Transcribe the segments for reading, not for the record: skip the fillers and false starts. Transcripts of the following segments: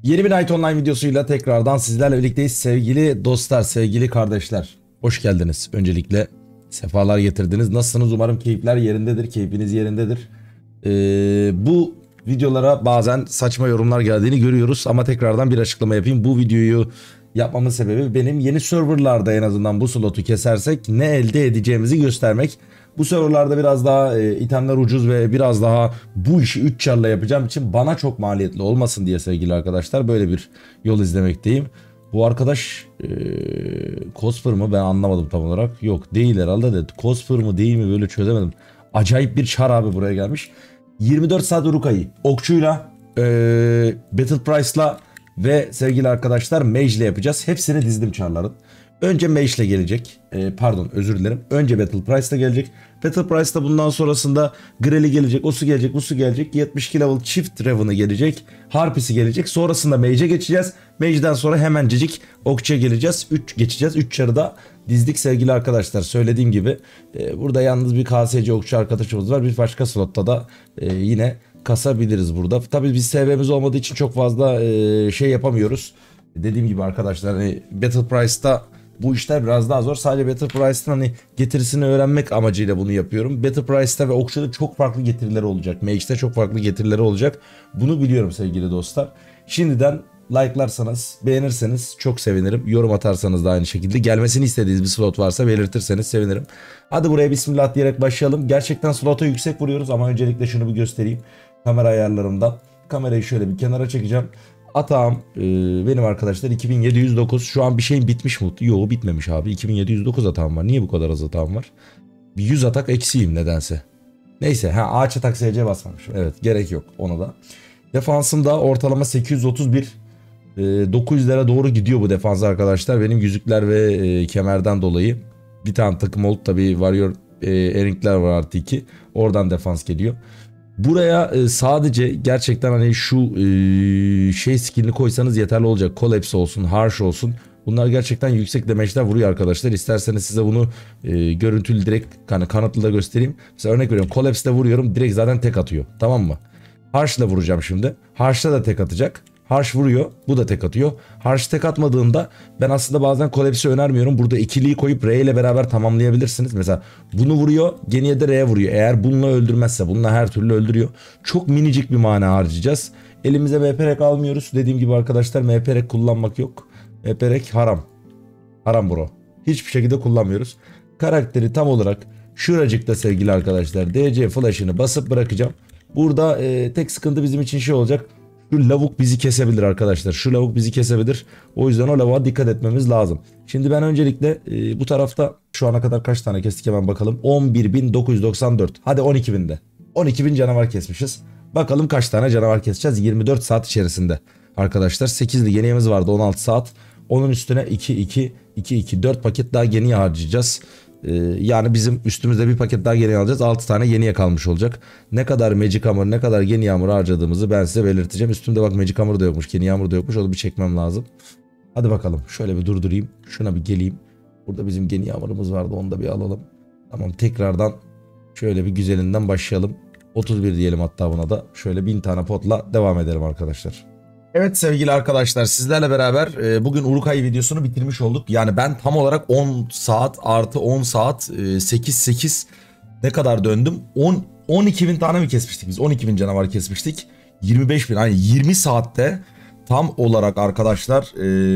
Yeni bir Night Online videosuyla tekrardan sizlerle birlikteyiz. Sevgili dostlar, sevgili kardeşler. Hoş geldiniz. Öncelikle sefalar getirdiniz. Nasılsınız? Umarım keyifler yerindedir. Keyfiniz yerindedir. Bu videolara bazen saçma yorumlar geldiğini görüyoruz. Ama tekrardan bir açıklama yapayım. Bu videoyu yapmamın sebebi benim yeni serverlarda en azından bu slotu kesersek ne elde edeceğimizi göstermek. Bu serverlarda biraz daha itemler ucuz ve biraz daha bu işi 3 çarla yapacağım için bana çok maliyetli olmasın diye sevgili arkadaşlar böyle bir yol izlemekteyim. Bu arkadaş Cosper mı ben anlamadım tam olarak. Yok değil herhalde de Cosper mı değil mi böyle çözemedim. Acayip bir çar abi buraya gelmiş. 24 saat Urukay'ı okçuyla Battle Price'la ve sevgili arkadaşlar Mage ile yapacağız. Hepsini dizdim çarların. Önce Mage ile gelecek. Pardon özür dilerim. Önce Battle Price ile gelecek. Battle Price'da bundan sonrasında Grel'i gelecek. Osu gelecek. Busu gelecek. 72 level çift Raven'ı gelecek. Harpy'si gelecek. Sonrasında Mage'e geçeceğiz. Mage'den sonra hemencecik Okçu'ya geleceğiz. 3 geçeceğiz. 3 çarı da dizdik sevgili arkadaşlar. Söylediğim gibi burada yalnız bir KSC Okçu arkadaşımız var. Bir başka slotta da yine kasabiliriz burada. Tabii biz SV'miz olmadığı için çok fazla şey yapamıyoruz. Dediğim gibi arkadaşlar hani Battle Price'ta bu işler biraz daha zor. Sadece Battle Price'ın hani getirisini öğrenmek amacıyla bunu yapıyorum. Battle Price'ta ve Okçu'da çok farklı getirileri olacak. Mage'de çok farklı getirileri olacak. Bunu biliyorum sevgili dostlar. Şimdiden like'larsanız, beğenirseniz çok sevinirim. Yorum atarsanız da aynı şekilde. Gelmesini istediğiniz bir slot varsa belirtirseniz sevinirim. Hadi buraya bismillah diyerek başlayalım. Gerçekten slota yüksek vuruyoruz ama öncelikle şunu bir göstereyim. Kamera ayarlarımdan. Kamerayı şöyle bir kenara çekeceğim. Atağım benim arkadaşlar 2709. Şu an bir şeyin bitmiş mi? Yok bitmemiş abi. 2709 atağım var. Niye bu kadar az atağım var? Bir 100 atak eksiğim nedense. Neyse ağaç atak SC basmamışım. Evet gerek yok ona da. Defansım da ortalama 831. 900'lere doğru gidiyor bu defans arkadaşlar. Benim yüzükler ve kemerden dolayı. Bir tane takım olup tabii Warrior Eringler var artı 2. Oradan defans geliyor. Buraya sadece gerçekten hani şu şey skillini koysanız yeterli olacak. Collapse olsun, Harsh olsun. Bunlar gerçekten yüksek damage'ler vuruyor arkadaşlar. İsterseniz size bunu görüntülü direkt hani kanıtlı da göstereyim. Mesela örnek veriyorum. Collapse'le vuruyorum. Direkt zaten tek atıyor. Tamam mı? Harsh'la vuracağım şimdi. Harsh'la da tek atacak. Harsh vuruyor. Bu da tek atıyor. Harsh tek atmadığında ben aslında bazen Collapse'i önermiyorum. Burada ikiliyi koyup R ile beraber tamamlayabilirsiniz. Mesela bunu vuruyor. Geniye de R vuruyor. Eğer bununla öldürmezse bununla her türlü öldürüyor. Çok minicik bir mana harcayacağız. Elimize MP-Rek almıyoruz. Dediğim gibi arkadaşlar MP-Rek kullanmak yok. MP-Rek haram. Haram bro. Hiçbir şekilde kullanmıyoruz. Karakteri tam olarak şuracıkta sevgili arkadaşlar DC flash'ını basıp bırakacağım. Burada tek sıkıntı bizim için şey olacak. Şu lavuk bizi kesebilir arkadaşlar. Şu lavuk bizi kesebilir. O yüzden o lavuğa dikkat etmemiz lazım. Şimdi ben öncelikle bu tarafta şu ana kadar kaç tane kestik hemen bakalım. 11.994. Hadi 12.000'de. 12.000 canavar kesmişiz. Bakalım kaç tane canavar keseceğiz 24 saat içerisinde. Arkadaşlar 8'li geniğimiz vardı 16 saat. Onun üstüne 2 4 paket daha geniye harcayacağız. Yani bizim üstümüzde bir paket daha geniye alacağız. 6 tane geniye kalmış olacak. Ne kadar Magic Hammer ne kadar geniye hammer harcadığımızı ben size belirteceğim. Üstümde bak Magic Hammer da yokmuş. Geniye hammer da yokmuş. Onu bir çekmem lazım. Hadi bakalım. Şöyle bir durdurayım. Şuna bir geleyim. Burada bizim geniye hammer'ımız vardı. Onu da bir alalım. Tamam tekrardan şöyle bir güzelinden başlayalım. 31 diyelim hatta buna da. Şöyle 1000 tane potla devam edelim arkadaşlar. Evet sevgili arkadaşlar sizlerle beraber bugün Uruk-hai videosunu bitirmiş olduk. Yani ben tam olarak 10 saat artı 10 saat 8 ne kadar döndüm? 12.000 tane mi kesmiştik biz? 12.000 canavar kesmiştik. 25.000 yani 20 saatte tam olarak arkadaşlar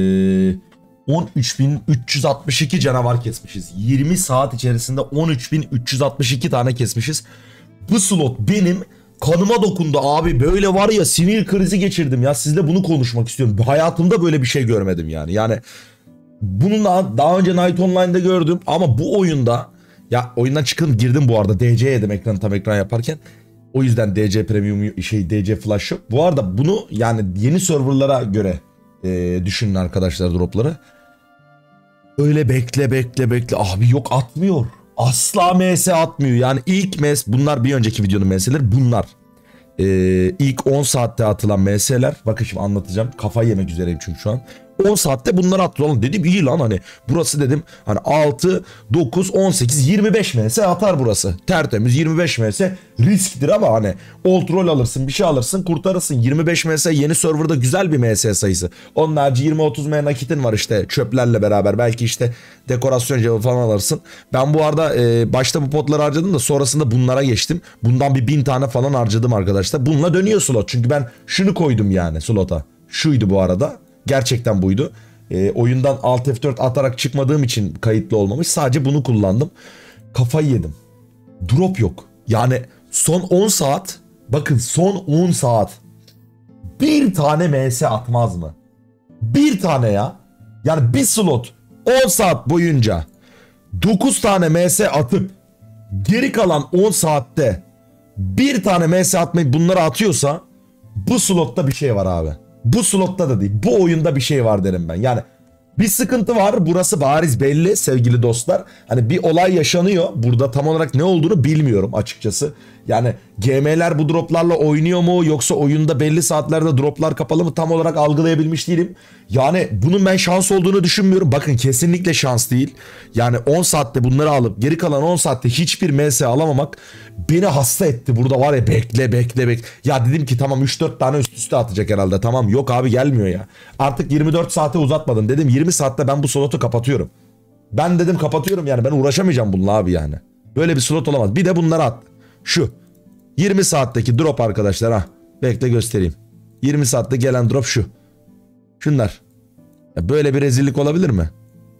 13.362 canavar kesmişiz. 20 saat içerisinde 13.362 tane kesmişiz. Bu slot benim kanıma dokundu abi, böyle var ya sinir krizi geçirdim ya, sizle bunu konuşmak istiyorum. Hayatımda böyle bir şey görmedim yani. Yani bunu daha önce Night Online'da gördüm ama bu oyunda ya oyundan çıkın girdim bu arada DC yedim ekranı tam ekran yaparken. O yüzden DC Premium DC Flash yok. Bu arada bunu yani yeni serverlara göre düşünün arkadaşlar dropları. Öyle bekle abi yok atmıyor. Asla MS atmıyor. Yani ilk MS bunlar bir önceki videonun MS'leri bunlar. İlk 10 saatte atılan MS'ler. Bakın şimdi anlatacağım. Kafayı yemek üzereyim çünkü şu an. 10 saatte bunları attı. Oğlum dedim iyi lan, hani burası dedim hani 6, 9, 18, 25 ms atar burası. Tertemiz 25 ms risktir ama hani old roll alırsın, bir şey alırsın, kurtarırsın. 25 ms yeni serverda güzel bir ms sayısı. Onun harici 20-30 m nakitin var işte çöplerle beraber. Belki işte dekorasyon cevabı falan alırsın. Ben bu arada başta bu potları harcadım da sonrasında bunlara geçtim. Bundan bir 1000 tane falan harcadım arkadaşlar. Bununla dönüyor slot. Çünkü ben şunu koydum yani slota. Şuydu bu arada. Gerçekten buydu. Oyundan Alt F4 atarak çıkmadığım için kayıtlı olmamış. Sadece bunu kullandım. Kafayı yedim. Drop yok. Yani son 10 saat, bakın son 10 saat bir tane MS atmaz mı? Bir tane ya. Yani bir slot 10 saat boyunca 9 tane MS atıp geri kalan 10 saatte bir tane MS atmayı bunlara atıyorsa bu slotta bir şey var abi. Bu slotta da değil, bu oyunda bir şey var derim ben. Yani bir sıkıntı var, burası bariz belli sevgili dostlar. Hani bir olay yaşanıyor. Burada tam olarak ne olduğunu bilmiyorum açıkçası. Yani GM'ler bu droplarla oynuyor mu, yoksa oyunda belli saatlerde droplar kapalı mı, tam olarak algılayabilmiş değilim. Yani bunun ben şans olduğunu düşünmüyorum. Bakın kesinlikle şans değil. Yani 10 saatte bunları alıp geri kalan 10 saatte hiçbir MS alamamak beni hasta etti. Burada var ya, bekle. Ya dedim ki tamam 3-4 tane üst üste atacak herhalde. Tamam, yok abi gelmiyor ya. Artık 24 saate uzatmadım. Dedim 20 saatte ben bu slotu kapatıyorum. Ben dedim kapatıyorum yani, ben uğraşamayacağım bununla abi yani. Böyle bir slot olamaz. Bir de bunları at. Şu 20 saatteki drop arkadaşlar ha. Bekle göstereyim. 20 saatte gelen drop şu. Şunlar. Ya böyle bir rezillik olabilir mi?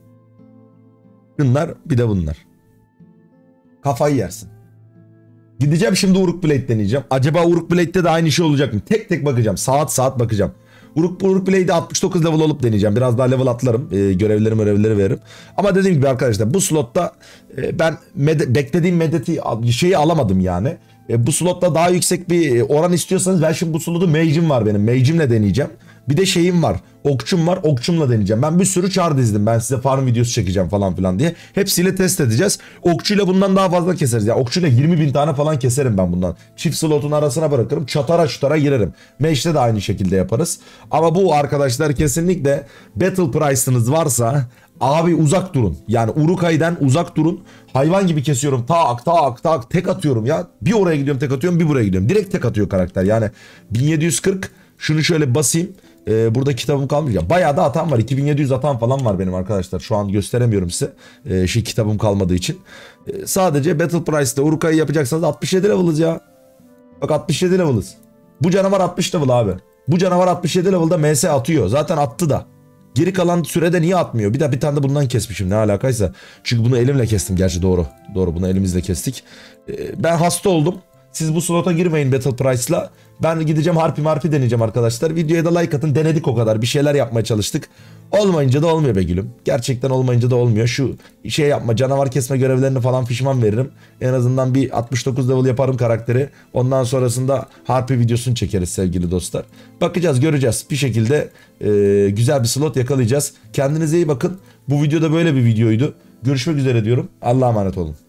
Şunlar, bir de bunlar. Kafayı yersin. Gideceğim şimdi Uruk Blade deneyeceğim. Acaba Uruk Blade'de de aynı şey olacak mı? Tek tek bakacağım. Saat bakacağım. Uruk Blade'de 69 level olup deneyeceğim. Biraz daha level atlarım. Görevleri veririm. Ama dediğim gibi arkadaşlar bu slotta ben beklediğim medeti şeyi alamadım yani. Bu slotta daha yüksek bir oran istiyorsanız ben şimdi bu slotu mage'im var benim. Mage'imle deneyeceğim. Bir de şeyim var. Okçum var. Okçumla deneyeceğim. Ben bir sürü çar dizdim. Ben size farm videosu çekeceğim falan filan diye. Hepsiyle test edeceğiz. Okçuyla bundan daha fazla keseriz. Ya okçuyla 20.000 tane falan keserim ben bundan. Çift slotun arasına bırakırım. Çatara girerim. Mage'de de aynı şekilde yaparız. Ama bu arkadaşlar kesinlikle battle price'ınız varsa abi uzak durun. Yani Urukay'dan uzak durun. Hayvan gibi kesiyorum. Tak tek atıyorum ya. Bir oraya gidiyorum tek atıyorum, bir buraya gidiyorum. Direkt tek atıyor karakter. Yani 1740. Şunu şöyle basayım. Burada kitabım kalmış. Ya bayağı da atan var. 2700 atan falan var benim arkadaşlar. Şu an gösteremiyorum size. Kitabım kalmadığı için. Sadece Battle Price'te Urukay'ı yapacaksanız 67 level'ız ya. Bak 67 level'ız. Bu canavar 60 level abi. Bu canavar 67 level'da MS atıyor. Zaten attı da. Geri kalan sürede niye atmıyor? Bir tane de bundan kesmişim, ne alakaysa. Çünkü bunu elimle kestim. Gerçi doğru. Bunu elimizle kestik. Ben hasta oldum. Siz bu slota girmeyin Battle Price'la. Ben gideceğim harpi deneyeceğim arkadaşlar. Videoya da like atın. Denedik o kadar. Bir şeyler yapmaya çalıştık. Olmayınca da olmuyor be gülüm. Gerçekten olmayınca da olmuyor. Şu şey yapma, canavar kesme görevlerini falan fişman veririm. En azından bir 69 level yaparım karakteri. Ondan sonrasında harpi videosunu çekeriz sevgili dostlar. Bakacağız, göreceğiz. Bir şekilde güzel bir slot yakalayacağız. Kendinize iyi bakın. Bu videoda böyle bir videoydu. Görüşmek üzere diyorum. Allah'a emanet olun.